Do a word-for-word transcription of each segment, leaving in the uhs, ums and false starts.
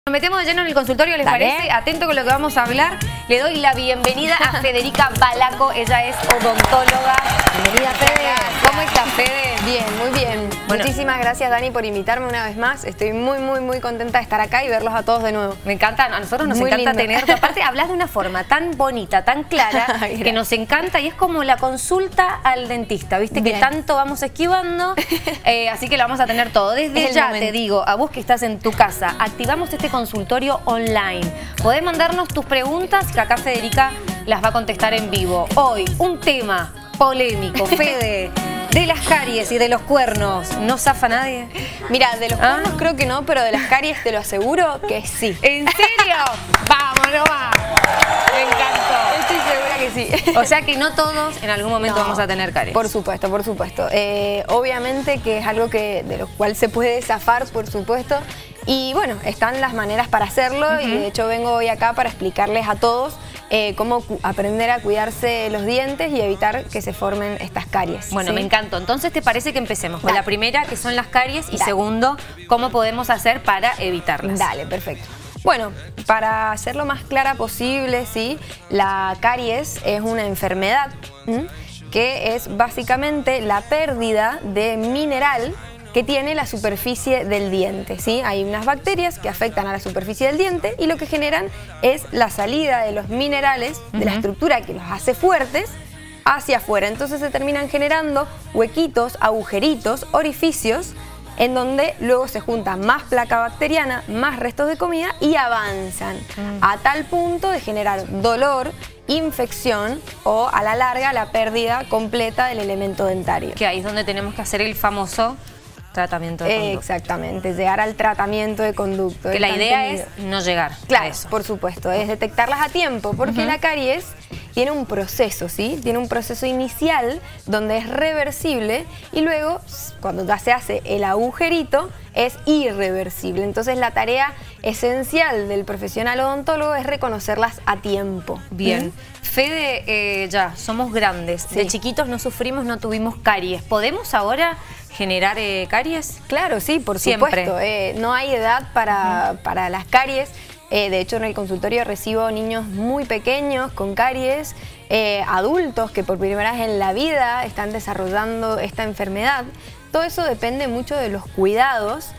Nos metemos de lleno en el consultorio, ¿les Dale. parece? Atento con lo que vamos a hablar. Le doy la bienvenida a Federica Balaco. Ella es odontóloga. Bienvenida, Fede. ¿Cómo está, Fede? Bien, muy bien. Bueno. Muchísimas gracias, Dani, por invitarme una vez más. Estoy muy, muy, muy contenta de estar acá y verlos a todos de nuevo. Me encanta, a nosotros nos Muy encanta lindo. tenerte. Aparte, hablas de una forma tan bonita, tan clara, Ay, que nos encanta y es como la consulta al dentista, ¿viste? Bien. Que tanto vamos esquivando, eh, así que lo vamos a tener todo. Desde Es el ya momento. te digo, a vos que estás en tu casa, activamos este consultorio online. Podés mandarnos tus preguntas, que acá Federica las va a contestar en vivo. Hoy, un tema polémico, Fede, de las caries y de los cuernos. ¿No zafa nadie? Mira, de los ¿Ah? cuernos creo que no, pero de las caries te lo aseguro que sí. ¿En serio? ¡Vámonos, va! Me encantó. Estoy segura que sí. O sea que no todos en algún momento No, vamos a tener caries. Por supuesto, por supuesto. Eh, obviamente que es algo que de lo cual se puede zafar, por supuesto. Y bueno, están las maneras para hacerlo y de hecho vengo hoy acá para explicarles a todos eh, cómo aprender a cuidarse los dientes y evitar que se formen estas caries. Bueno, ¿sí? me encantó. Entonces, ¿te parece que empecemos con Dale. la primera, que son las caries, y Dale. segundo, cómo podemos hacer para evitarlas? Dale, perfecto. Bueno, para ser lo más clara posible, ¿sí? La caries es una enfermedad ¿m? que es básicamente la pérdida de mineral que tiene la superficie del diente, ¿sí? Hay unas bacterias que afectan a la superficie del diente y lo que generan es la salida de los minerales, de la Ujú. estructura que los hace fuertes, hacia afuera. Entonces se terminan generando huequitos, agujeritos, orificios, en donde luego se junta más placa bacteriana, más restos de comida y avanzan Mm. a tal punto de generar dolor, infección o a la larga la pérdida completa del elemento dentario. Que ahí es donde tenemos que hacer el famoso tratamiento de conducta. Exactamente, llegar al tratamiento de conducto. Que es la tan idea temido. es no llegar Claro, a eso. por supuesto, es detectarlas a tiempo, porque Ujú. la caries tiene un proceso, ¿sí? Tiene un proceso inicial donde es reversible y luego, cuando ya se hace el agujerito, es irreversible. Entonces la tarea esencial del profesional odontólogo es reconocerlas a tiempo. Bien. ¿Mm? Fede, eh, ya, somos grandes. Sí. De chiquitos no sufrimos, no tuvimos caries. ¿Podemos ahora generar eh, caries? Claro, sí, por Siempre. supuesto. Eh, no hay edad para, para las caries. Eh, de hecho, en el consultorio recibo niños muy pequeños con caries, eh, adultos que por primera vez en la vida están desarrollando esta enfermedad. Todo eso depende mucho de los cuidados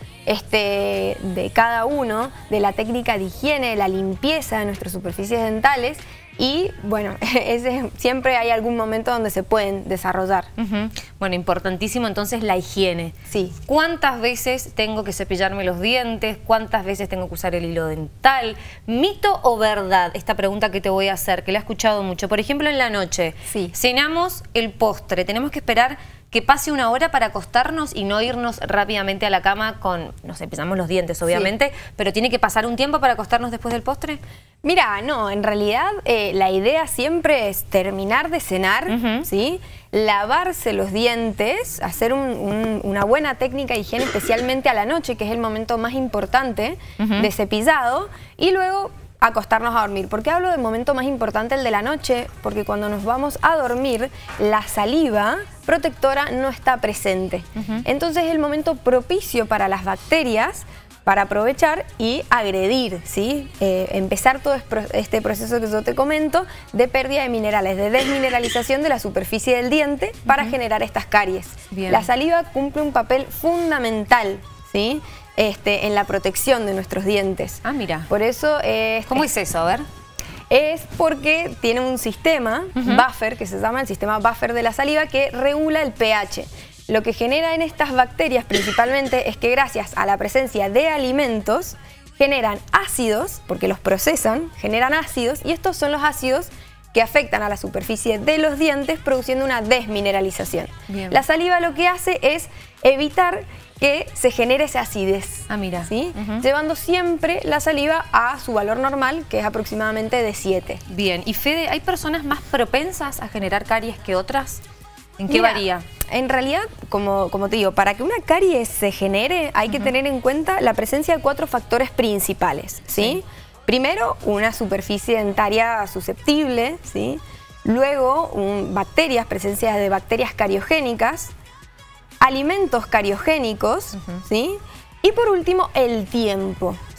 este, de cada uno, de la técnica de higiene, de la limpieza de nuestras superficies dentales y, bueno, ese, siempre hay algún momento donde se pueden desarrollar. Ujú. Bueno, importantísimo entonces la higiene. Sí. ¿Cuántas veces tengo que cepillarme los dientes? ¿Cuántas veces tengo que usar el hilo dental? ¿Mito o verdad? Esta pregunta que te voy a hacer, que la he escuchado mucho. Por ejemplo, en la noche, Sí. cenamos el postre, tenemos que esperar que pase una hora para acostarnos y no irnos rápidamente a la cama con, nos cepillamos los dientes obviamente, pero tiene que pasar un tiempo para acostarnos después del postre. Mira, no, en realidad eh, la idea siempre es terminar de cenar, Ujú. ¿sí? Lavarse los dientes, hacer un- un- una buena técnica de higiene, especialmente a la noche, que es el momento más importante Ujú. de cepillado, y luego acostarnos a dormir. ¿Por qué hablo del momento más importante, el de la noche? Porque cuando nos vamos a dormir, la saliva protectora no está presente. Ujú. Entonces es el momento propicio para las bacterias para aprovechar y agredir, ¿sí? Eh, empezar todo es pro- este proceso que yo te comento de pérdida de minerales, de desmineralización de la superficie del diente para generar estas caries. Bien. La saliva cumple un papel fundamental, ¿sí? Este, en la protección de nuestros dientes. Ah, mira. Por eso es, ¿Cómo es eso? A ver. es porque tiene un sistema, Ujú. buffer, que se llama el sistema buffer de la saliva, que regula el pH. Lo que genera en estas bacterias principalmente es que gracias a la presencia de alimentos generan ácidos, porque los procesan, generan ácidos, y estos son los ácidos que afectan a la superficie de los dientes produciendo una desmineralización. Bien. La saliva lo que hace es evitar que se genere esa acidez. Ah, mira. ¿Sí? Ujú. Llevando siempre la saliva a su valor normal, que es aproximadamente de siete. Bien. Y Fede, ¿hay personas más propensas a generar caries que otras? ¿En qué Mira, varía? En realidad, como, como te digo, para que una caries se genere hay que tener en cuenta la presencia de cuatro factores principales, ¿sí? Sí. Primero, una superficie dentaria susceptible, ¿sí? Luego, un- bacterias, presencia de bacterias cariogénicas, alimentos cariogénicos, Ujú. ¿sí? Y por último, el tiempo,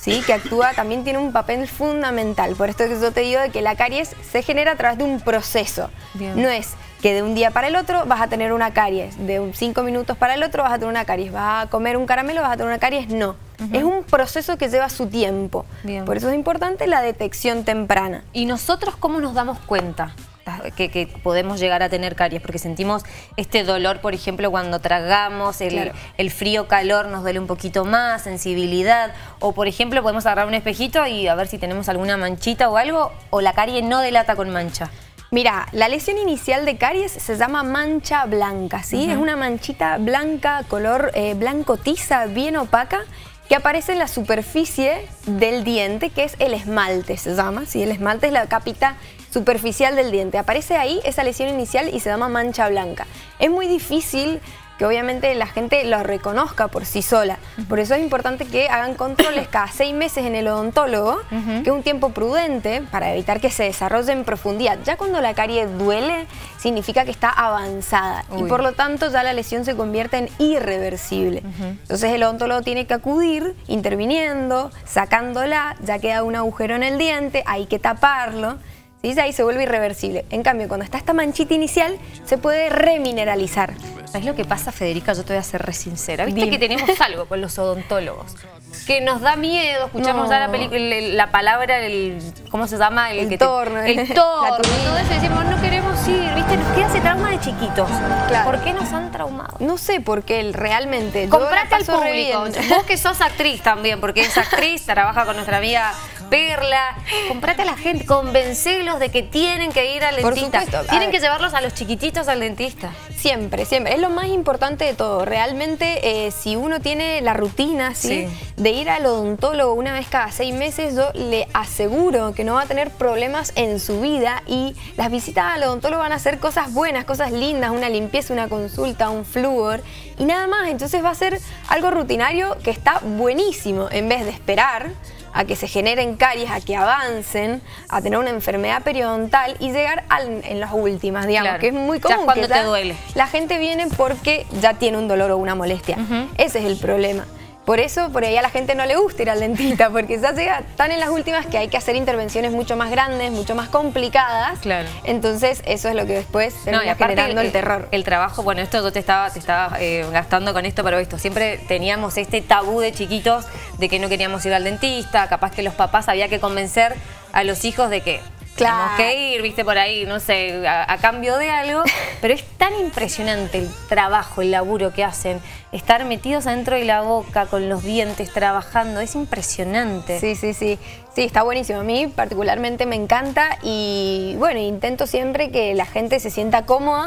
¿sí? Que actúa, también tiene un papel fundamental. Por esto que yo te digo de que la caries se genera a través de un proceso. Bien. No es que de un día para el otro vas a tener una caries, de un cinco minutos para el otro vas a tener una caries, vas a comer un caramelo, vas a tener una caries, no. Uh-huh. Es un proceso que lleva su tiempo. Bien. Por eso es importante la detección temprana. ¿Y nosotros cómo nos damos cuenta que, que podemos llegar a tener caries? Porque sentimos este dolor, por ejemplo, cuando tragamos, el, claro. el frío-calor nos duele un poquito más, sensibilidad, o por ejemplo podemos agarrar un espejito y a ver si tenemos alguna manchita o algo, o la carie no delata con mancha. Mira, la lesión inicial de caries se llama mancha blanca, ¿sí? Uh-huh. Es una manchita blanca, color eh, blanco tiza, bien opaca, que aparece en la superficie del diente, que es el esmalte, se llama, ¿sí? El esmalte es la capita superficial del diente. Aparece ahí esa lesión inicial y se llama mancha blanca. Es muy difícil que obviamente la gente lo reconozca por sí sola. Por eso es importante que hagan controles cada seis meses en el odontólogo, uh-huh. que es un tiempo prudente para evitar que se desarrolle en profundidad. Ya cuando la carie duele, significa que está avanzada. Uy. Y por lo tanto ya la lesión se convierte en irreversible. Uh-huh. Entonces el odontólogo tiene que acudir interviniendo, sacándola, ya queda un agujero en el diente, hay que taparlo. ¿Sí? Ahí se vuelve irreversible. En cambio, cuando está esta manchita inicial, se puede remineralizar. ¿Sabes lo que pasa, Federica? Yo te voy a ser re sincera. ¿Viste Dime. que tenemos algo con los odontólogos? Que nos da miedo, escuchamos no. ya la, la palabra, el, ¿cómo se llama? El, el que torno. Te, el torno. Y todo eso, decimos, no queremos ir, ¿viste? Nos queda ese trauma de chiquitos. Claro. ¿Por qué nos han traumado? No sé, porque realmente... Comprate al público. Vos que sos actriz también, porque es actriz, trabaja con nuestra amiga Perla. Comprate a la gente, convencelos de que tienen que ir al dentista. Por supuesto. Tienen que llevarlos a los chiquititos al dentista. Siempre, siempre. Es lo más importante de todo. Realmente, eh, si uno tiene la rutina, ¿sí? Sí. de ir al odontólogo una vez cada seis meses, yo le aseguro que no va a tener problemas en su vida, y las visitas al odontólogo van a ser cosas buenas, cosas lindas, una limpieza, una consulta, un flúor y nada más. Entonces va a ser algo rutinario que está buenísimo, en vez de esperar a que se generen caries, a que avancen, a tener una enfermedad periodontal y llegar al, en las últimas, digamos, claro. que es muy común. Ya cuando que te duele. La gente viene porque ya tiene un dolor o una molestia. Uh-huh. Ese es el problema. Por eso, por ahí a la gente no le gusta ir al dentista, porque ya llega tan en las últimas que hay que hacer intervenciones mucho más grandes, mucho más complicadas. Claro. Entonces, eso es lo que después termina no, generando el, el terror. El trabajo, bueno, esto yo te estaba, te estaba eh, gastando con esto, pero esto, siempre teníamos este tabú de chiquitos de que no queríamos ir al dentista, capaz que los papás había que convencer a los hijos de que... Claro. Tenemos que ir, viste, por ahí, no sé, a, a cambio de algo. Pero es tan impresionante el trabajo, el laburo que hacen. Estar metidos adentro de la boca, con los dientes, trabajando. Es impresionante. Sí, sí, sí. Sí, está buenísimo. A mí particularmente me encanta. Y bueno, intento siempre que la gente se sienta cómoda.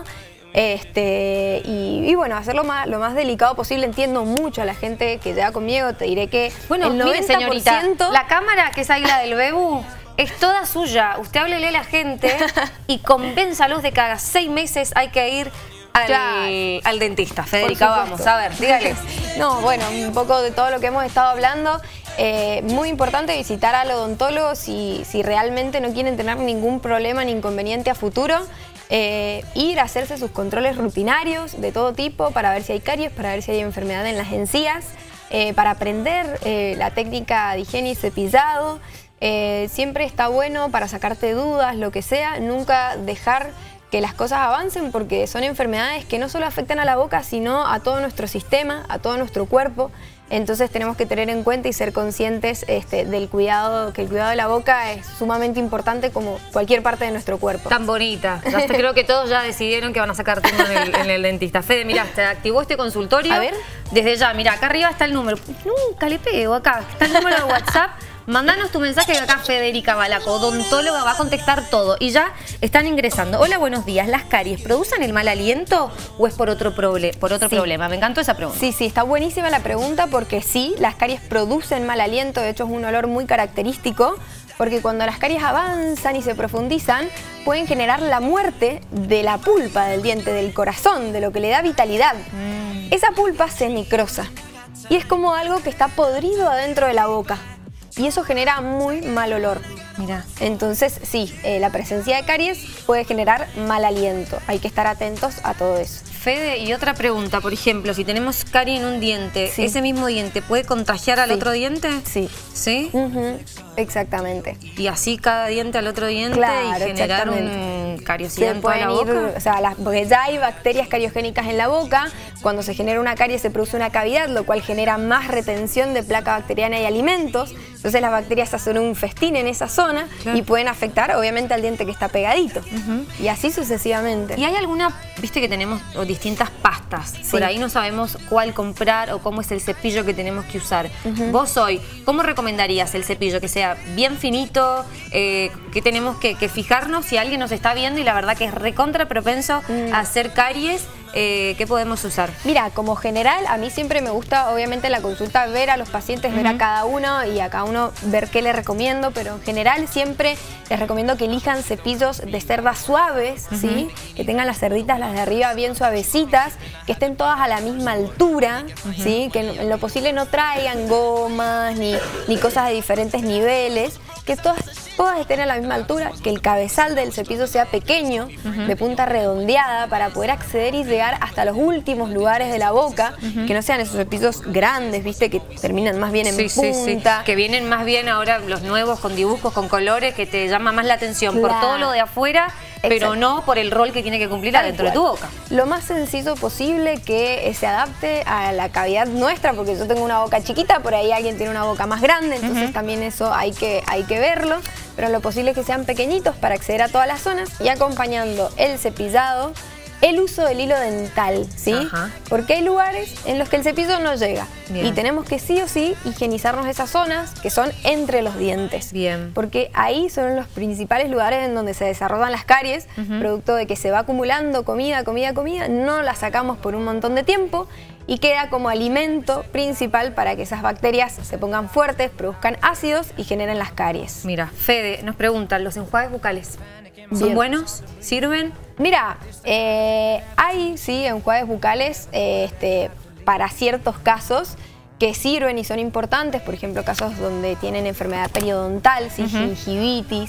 Este, y, y bueno, hacerlo más, lo más delicado posible. Entiendo mucho a la gente que llega conmigo. Te diré que bueno, el noventa por ciento... Mire, señorita, la cámara, que es ahí la del Bebu, es toda suya. Usted háblele a la gente y convénzalos de que cada seis meses hay que ir al, claro. al dentista. Federica, vamos, a ver, dígales. No, bueno, un poco de todo lo que hemos estado hablando. Eh, muy importante visitar al odontólogo si, si realmente no quieren tener ningún problema ni inconveniente a futuro. Eh, ir a hacerse sus controles rutinarios de todo tipo para ver si hay caries, para ver si hay enfermedad en las encías, eh, para aprender eh, la técnica de higiene y cepillado. Eh, siempre está bueno para sacarte dudas, lo que sea, nunca dejar que las cosas avancen, porque son enfermedades que no solo afectan a la boca, sino a todo nuestro sistema, a todo nuestro cuerpo. Entonces tenemos que tener en cuenta y ser conscientes este, del cuidado, que el cuidado de la boca es sumamente importante como cualquier parte de nuestro cuerpo. Tan bonita. Ya creo que todos ya decidieron que van a sacar tiempo en el, en el dentista. Fede, mirá, te activó este consultorio. A ver. Desde ya, mirá, acá arriba está el número. Nunca le pego acá. Está el número de WhatsApp. Mandanos tu mensaje que acá Federica Balaco, odontóloga, va a contestar todo. Y ya están ingresando. Hola, buenos días. ¿Las caries producen el mal aliento o es por otro, proble por otro sí. problema? Me encantó esa pregunta. Sí, sí, está buenísima la pregunta porque sí, las caries producen mal aliento. De hecho, es un olor muy característico porque cuando las caries avanzan y se profundizan, pueden generar la muerte de la pulpa del diente, del corazón, de lo que le da vitalidad. Mm. Esa pulpa se necrosa y es como algo que está podrido adentro de la boca. Y eso genera muy mal olor. Mira. Entonces, sí, eh, la presencia de caries puede generar mal aliento. Hay que estar atentos a todo eso. Fede, y otra pregunta, por ejemplo, si tenemos carie en un diente, Sí. ¿ese mismo diente puede contagiar al Sí. otro diente? Sí. ¿Sí? Ujú, exactamente. Y así cada diente al otro diente Claro, y generar exactamente. un cariosidad Se en toda la pueden ir, boca. o sea, las, porque ya hay bacterias cariogénicas en la boca. Cuando se genera una carie se produce una cavidad, lo cual genera más retención de placa bacteriana y alimentos. Entonces las bacterias hacen un festín en esa zona Claro. y pueden afectar obviamente al diente que está pegadito. Y así sucesivamente. ¿Y hay alguna, viste que tenemos o distintas pastas? Sí. Por ahí no sabemos cuál comprar o cómo es el cepillo que tenemos que usar. Vos hoy, ¿cómo recomendarías el cepillo? Que sea bien finito, eh, que tenemos que, que fijarnos si alguien nos está viendo y la verdad que es recontra propenso Mm. a hacer caries, eh, ¿qué podemos usar? Mira, como general, a mí siempre me gusta, obviamente, en la consulta ver a los pacientes, ver a cada uno y a cada uno ver qué les recomiendo, pero en general siempre les recomiendo que elijan cepillos de cerdas suaves, ¿sí? Que tengan las cerditas, las de arriba, bien suavecitas, que estén todas a la misma altura, ¿sí? Que en, en lo posible no traigan gomas ni, ni cosas de diferentes niveles, que todas, todas estén a la misma altura, que el cabezal del cepillo sea pequeño, de punta redondeada, para poder acceder y llegar hasta los últimos lugares de la boca, que no sean esos cepillos grandes, viste, que terminan más bien en Sí, sí, sí. punta. Que vienen más bien ahora los nuevos con dibujos, con colores, que te llama más la atención por Claro. todo lo de afuera, pero Exacto. no por el rol que tiene que cumplir Tal adentro de tu cual. boca. Lo más sencillo posible, que eh, se adapte a la cavidad nuestra, porque yo tengo una boca chiquita, por ahí alguien tiene una boca más grande, entonces también eso hay que, hay que verlo, pero lo posible es que sean pequeñitos para acceder a todas las zonas y acompañando el cepillado, el uso del hilo dental, ¿sí? Ajá. Porque hay lugares en los que el cepillo no llega Bien. y tenemos que sí o sí higienizarnos esas zonas que son entre los dientes. Bien. Porque ahí son los principales lugares en donde se desarrollan las caries, producto de que se va acumulando comida, comida, comida, no la sacamos por un montón de tiempo y queda como alimento principal para que esas bacterias se pongan fuertes, produzcan ácidos y generen las caries. Mira, Fede nos pregunta, ¿los enjuagues bucales son Bien. buenos? ¿Sirven? Mira, eh, hay sí enjuagues bucales eh, este, para ciertos casos que sirven y son importantes, por ejemplo, casos donde tienen enfermedad periodontal, ¿sí? Gingivitis.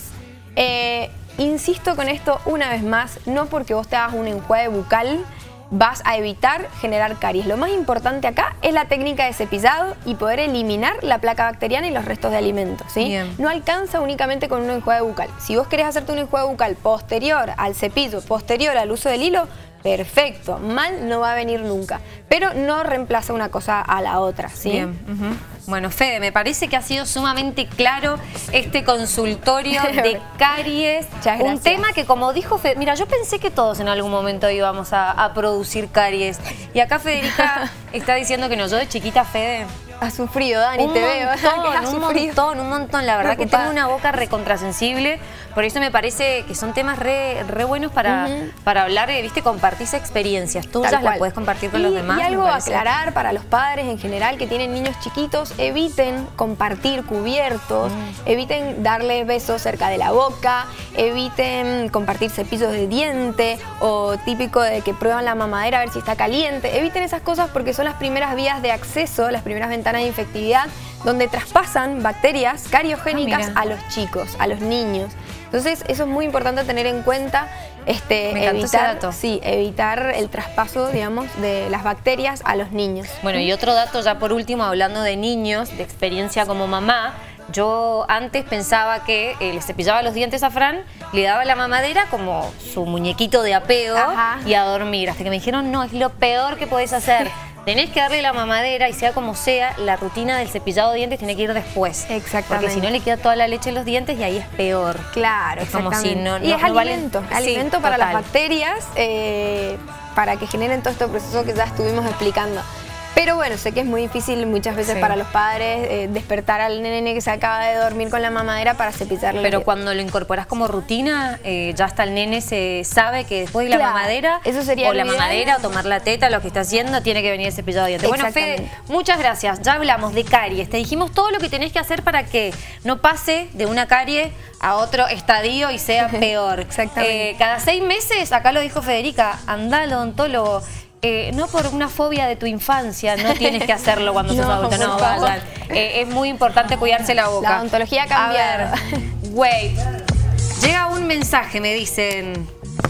Eh, insisto con esto una vez más, no porque vos te hagas un enjuague bucal vas a evitar generar caries. Lo más importante acá es la técnica de cepillado y poder eliminar la placa bacteriana y los restos de alimentos, ¿sí? Bien. No alcanza únicamente con un enjuague bucal. Si vos querés hacerte un enjuague bucal posterior al cepillo, posterior al uso del hilo, perfecto, mal no va a venir nunca, pero no reemplaza una cosa a la otra, ¿sí? Bien. Ujú. Bueno, Fede, me parece que ha sido sumamente claro este consultorio de caries. Muchas Un gracias. tema que, como dijo Fede, mira, yo pensé que todos en algún momento íbamos a, a producir caries. Y acá Federica está diciendo que no. Yo de chiquita, Fede, Has sufrido, Dani, un te veo. montón, que has un sufrido. montón, un montón. La verdad que Preocupada. tengo una boca recontrasensible. Por eso me parece que son temas re, re buenos para, Ujú. para hablar, eh, viste, compartís experiencias tuyas, Tal las cual. puedes compartir con y, los demás. Y me algo a parece. aclarar para los padres en general que tienen niños chiquitos, eviten compartir cubiertos, Mm. eviten darles besos cerca de la boca, eviten compartir cepillos de diente o típico de que prueban la mamadera a ver si está caliente. Eviten esas cosas porque son las primeras vías de acceso, las primeras ventanas de infectividad donde traspasan bacterias cariogénicas Ah, mira. a los chicos, a los niños. Entonces eso es muy importante tener en cuenta, este, Me encantó ese evitar, dato. sí, evitar el traspaso, digamos, de las bacterias a los niños. Bueno, y otro dato ya por último, hablando de niños, de experiencia como mamá, yo antes pensaba que eh, le cepillaba los dientes a Fran, le daba la mamadera como su muñequito de apego Ajá. y a dormir, hasta que me dijeron, no, es lo peor que podés hacer. Tenés que darle la mamadera y sea como sea, la rutina del cepillado de dientes tiene que ir después. Exactamente. Porque si no le queda toda la leche en los dientes y ahí es peor. Claro, Es como exactamente. si no- y no- es no vale- alimento, Sí, alimento para total. las bacterias, eh, para que generen todo este proceso que ya estuvimos explicando. Pero bueno, sé que es muy difícil muchas veces Sí. para los padres eh, despertar al nene que se acaba de dormir con la mamadera para cepillarle. Pero los cuando lo incorporas como rutina, eh, ya hasta el nene se sabe que después de la Claro, mamadera, eso sería o la lo ideal. mamadera, o tomar la teta, lo que está haciendo, tiene que venir el cepillado de dientes. Bueno, Fede, Exactamente. muchas gracias. Ya hablamos de caries. Te dijimos todo lo que tenés que hacer para que no pase de una carie a otro estadio y sea peor. Exactamente. Eh, cada seis meses, acá lo dijo Federica, anda al odontólogo. Eh, no por una fobia de tu infancia, no tienes que hacerlo cuando sos No, adulto, no, por favor. vayan. Eh, es muy importante cuidarse la boca. La odontología ha cambiado. A ver, wait. Llega un mensaje, me dicen.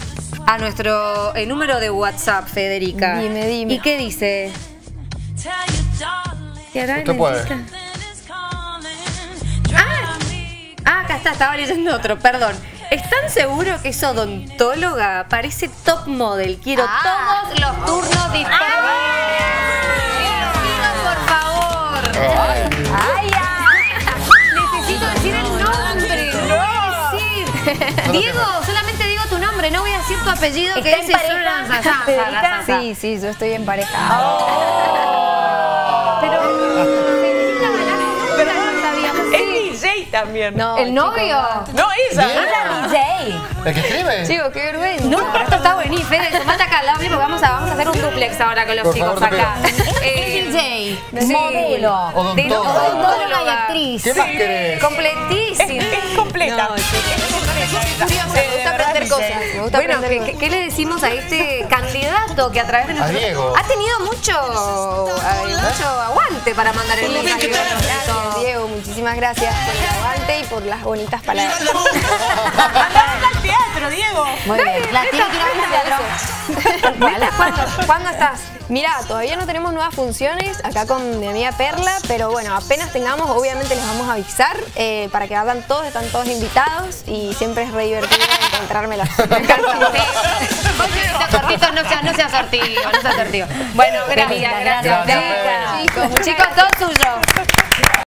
a nuestro el número de WhatsApp, Federica. Dime, dime. ¿Y qué dice? Usted puede. Ah, ah, acá está, estaba leyendo otro, perdón. ¿Están seguros que es odontóloga? Parece top model. Quiero Ah. todos los turnos disponibles. Por favor. Ay. ¡Ay, ya! Necesito decir el nombre. No voy a decir. Diego, solamente digo tu nombre, no voy a decir tu apellido, que ¿Está es en pareja, Federica? Federica? Sí, sí, yo estoy en pareja. Pero Federica Galassi, Pero no sabíamos. es D J también. No, ¿El novio? No, esa. Diego. D J. ¿El que escribe? Chicos, qué vergüenza. No, pero esto está buenísimo. Fede, sumate acá al lado mío porque vamos a, vamos a hacer un duplex ahora con los Por chicos favor, te acá. pido. Eh, D sí. Modelo. Odontóloga. Odontóloga y actriz. ¿Qué más querés? Completísimo. Es completa. No, Es completa. Me gusta aprender cosas. Me gusta Bueno, aprender ¿qué, cosas. qué- qué le decimos a este candidato que a través de nuestro... Diego. Ha tenido mucho, eh, mucho aguante para mandar el mensaje. Gracias, Diego. Muchísimas gracias por el aguante y por las bonitas palabras. Andá al teatro, Diego. Muy bien. La tiene que ir a ver al teatro. ¿Cuándo, ¿Cuándo estás? Mira, todavía no tenemos nuevas funciones acá con mi amiga Perla, pero bueno, apenas tengamos, obviamente les vamos a avisar eh, para que vayan todos, están todos invitados y siempre es re divertido encontrármelas. Me encanta. Sortitos, no seas no sea sortido, no seas sortido. Bueno, gracias, gracias. Gracias, Fede. Fede. Chicos, chicos, todo suyo.